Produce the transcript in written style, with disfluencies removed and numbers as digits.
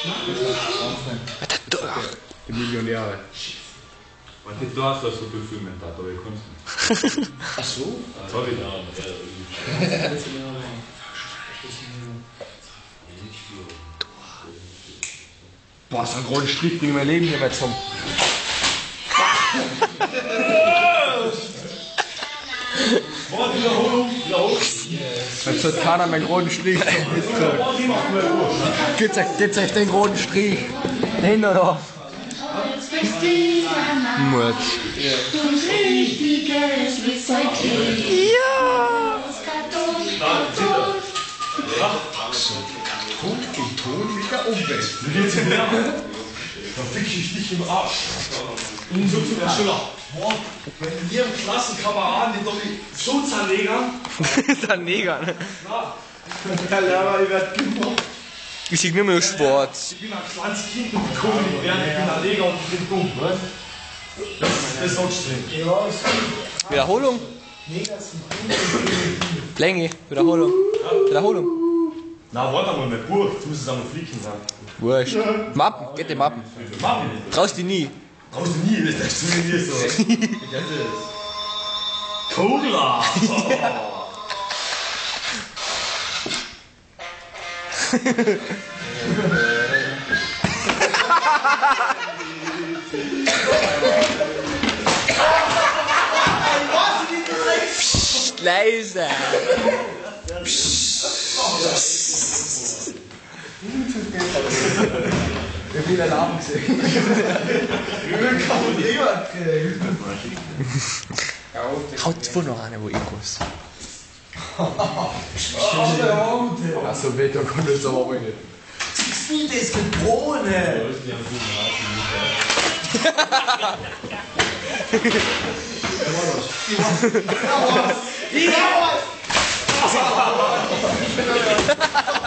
Die Millionäre. Und du hast das so viel Filme da, aber ich kann's nicht. Ach so? Sorry. Boah, so einen roten Strich bringe ich mein Leben hier mal zum. Wiederholung. Jetzt hat keiner meinen roten Strich. Gibt's euch den roten Strich? Den oder? Mut. Ja! Punkt im Ton mit der Umwelt. Da fick ich dich im Arsch. Und so zu der Schüler. Boah, wenn wir im Klassenkameraden die doch so zerlegern. Zerlegern? Ja. Der Lehrer, ich werd gemacht. Ich sehe nur mehr schwarz. Ich bin ein kleines Kind und ich komme nicht werden. Ich bin ein Leger und ich bin dumm. Was? Das sagst du nicht. Wiederholung. Länge. Wiederholung. Wiederholung. Na, warte mal, mein Bub. Du musst es einmal fliegen sagen. Wurscht. Mappen. Geht die Mappen. Mappen. Traust die nie. Brauchst du nie, das ist du nie so. Kogler! Psst, leise. Ich bin Alarm gesehen. Haut wohl noch eine, wo ich muss. Achso, Wetter konnte es aber nicht. Wie das Gebrone! Die